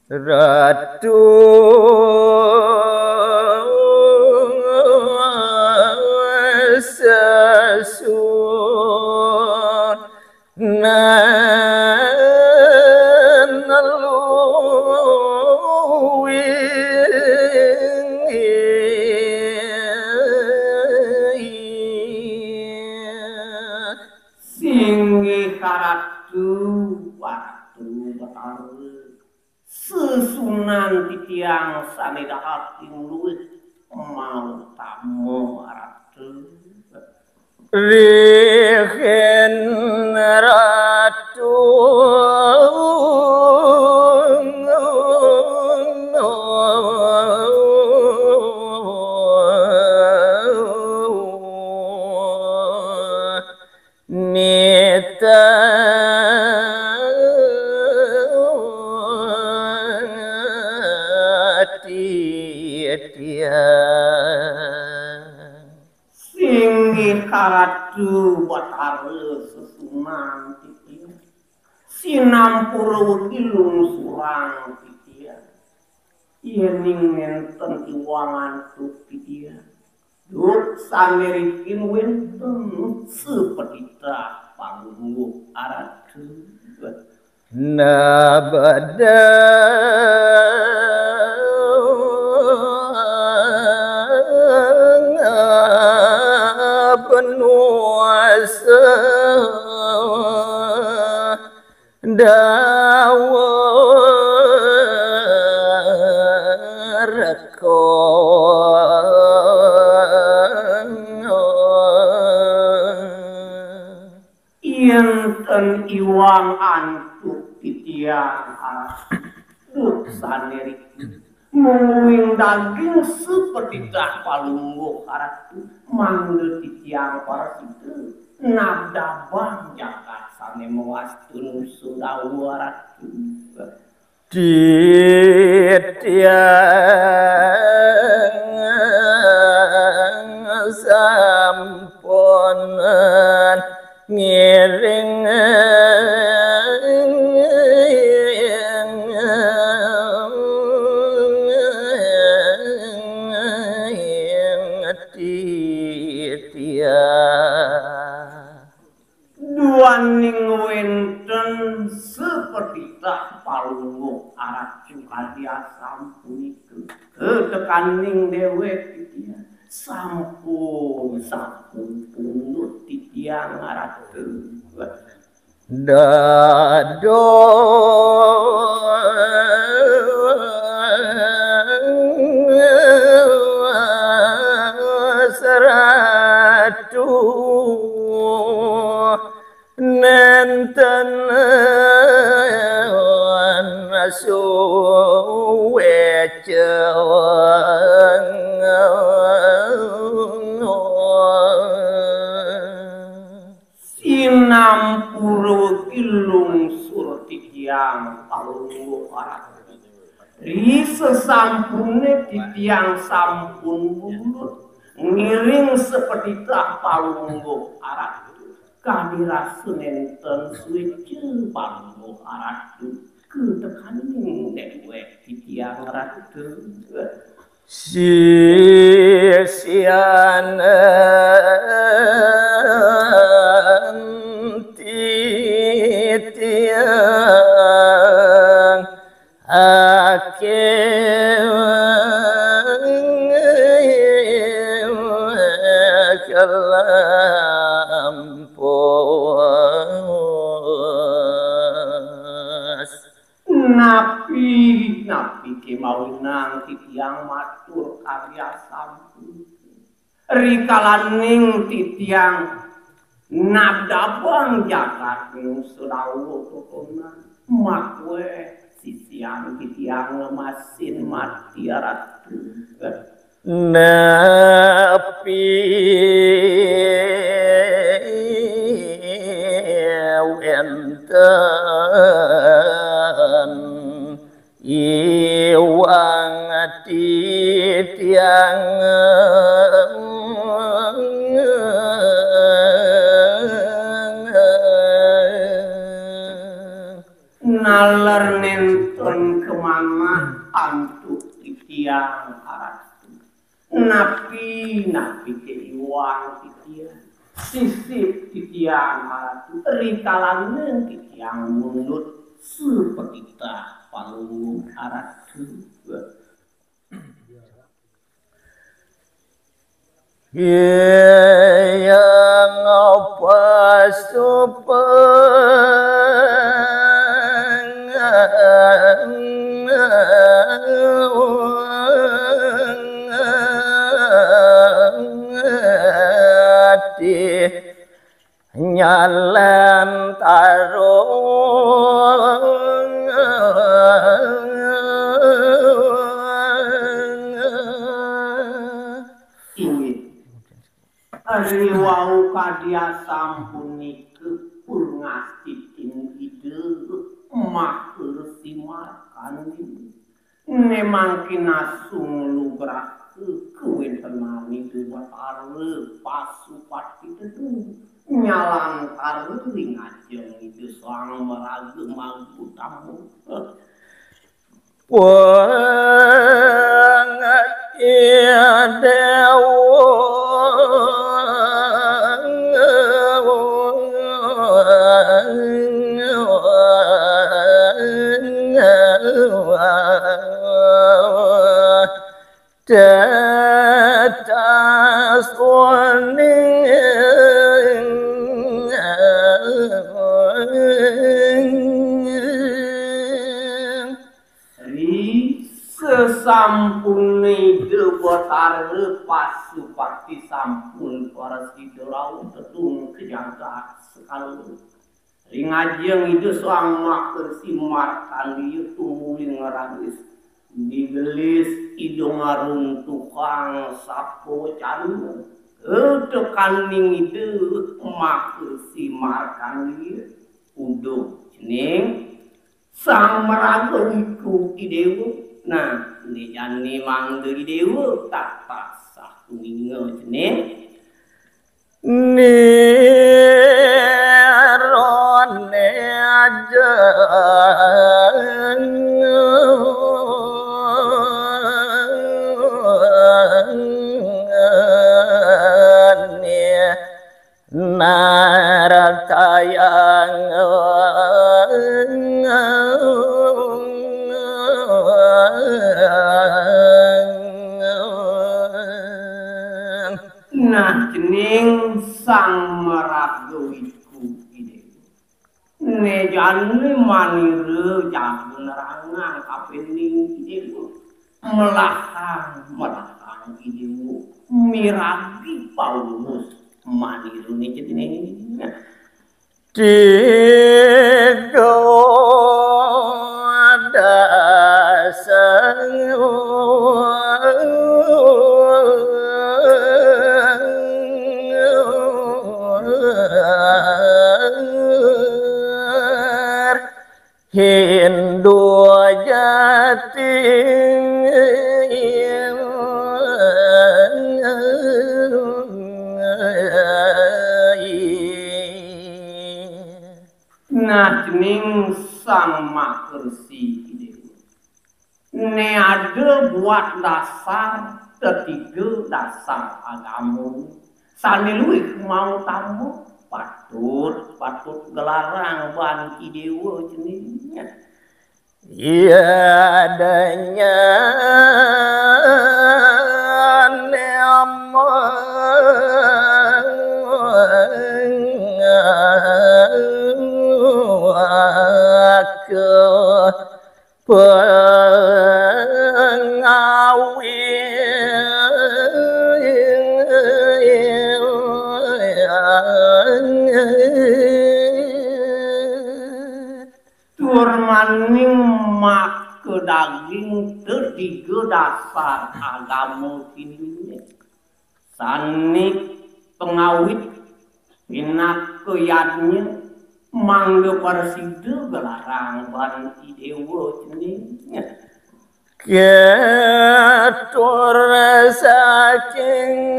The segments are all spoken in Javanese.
Ratu Sasunan Singgi karatu waktu betawi Sesunan titiang sanida hati luwih mau tamu ratu Rihen Ratu Nita Singgi karatu betawi sesunan titiang Sinampura ilung surang titiang Iening nenten iwangan tu titiang Duk samerikin wenten sepedita panggung aratu Nabada Penuasa Dawa Enten iwang antuk titiang duk sanerikin Mungwing daging sepedita palungguh aratu Mangga titiang parasitu Nabdabang jagat sane mewastun sudawu aratu Titiang sampunan ngiring titiang Duaning wenten sepedita palungguh aratu kadia sampuniku Ketekaning dewek titiang sampun punut titiang aratu Dado Seratu Nenten Sinampura ilung surtitiang palungguh aratu Risa sampune titiang sampun bulut Ngiring sepedita palungguh aratu Kadirasun enten suice palungguh aratu Ketekaning dewek titiang aratu Sisianan titiang kelampus Napi kemawinang titiang matur karya sampun Rikalaning titiang nabdabang jagat sudawu tutunan Makwe sisiang titiang ngemasin mati ratu Napi wenten iwang titiang nalar nenten kemana napi keiwang titian sisip titian aratu rikalaneng titian mundur seperti tak palung aratu yang apa nyalan tarung Ari wau kadia sampuni kepul ngastitin ide makur simarkan memang kinasung lugrak kewentenani dewa tarle pasupati itu nyalan tarle ngajeng itu soang meragu mampu tamu Wang iya dewa tetas sesampuni debotar lepas supati sampun para sidorau tetung kejaga sekali ringajeng itu soang maker simarkan dia tumulin ngerangis digelis idung arung tukang sapo candu tekaning itu maker simarkan dia udung jening sang meragu iku idewu nah ini jani mang dari dewa tak sah kuninga jenis nirone aja naratayang nah jening sang meragu iku ide ne jani manire jago nerangan kapening ide melakang idemu miragi Paulus maniru ne jening tiga dasar Hindu jati nah jening sang makersi ne ada buat dasar ketiga dasar agama saniluik mau tamu patut gelarang ban idewa jeningnya ia adanya turmaning mak ke daging ketiga dasar agama ini sanik pengawit pinak keyadnya mangga persida gelarang ban idewa jeningnya ketur saking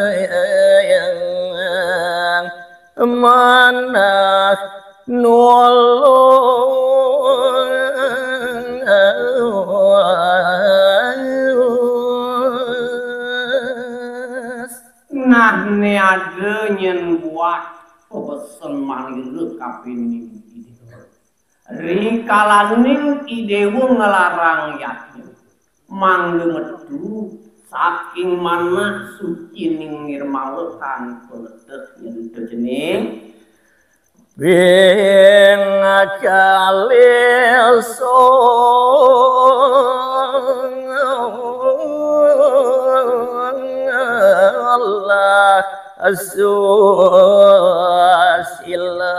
manak nuang nah neade nyen buat pebesen mangireuk kapining ide. Rikalaning idewu ngelarang yakin. Manglemedu saking mana suci ning nirmalekan peleteh yen dejening Bing kaleso Allah asusila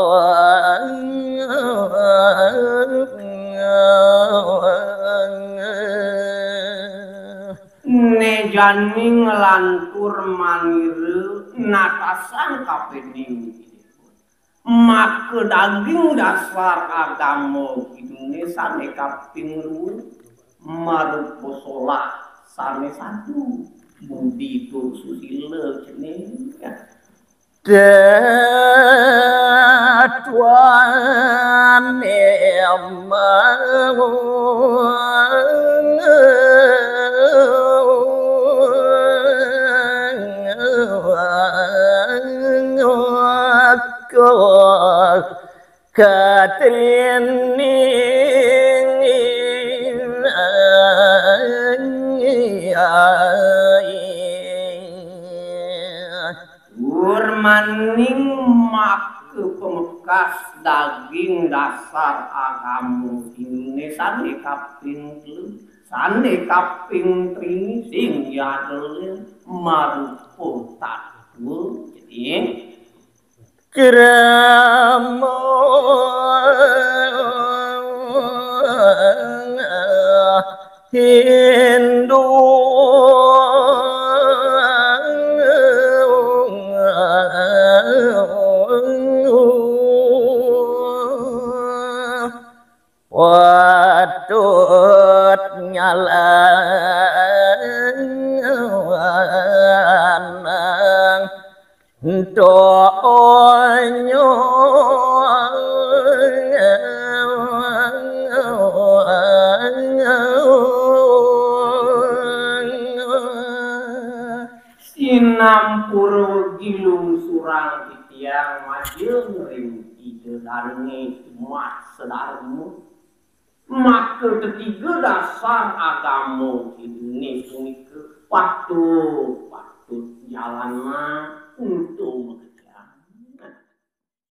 nejaning lantur mangireuk natasan kapening make daging dasar agama Indonesia sane kaping 2 marupa salat sane 1 budi tur susila jeneng Datuan Urmaning make pemekas daging dasar agama Indonesia sane kaping 3 sane kaping 3 sing yadel marupa tatu jadi Kramo Hindu Watut nyalanang doonyo sinampur gilung surang titiang majeng ring ide darne mat sedarmu make ketiga dasar agama ini punika waktu jalanna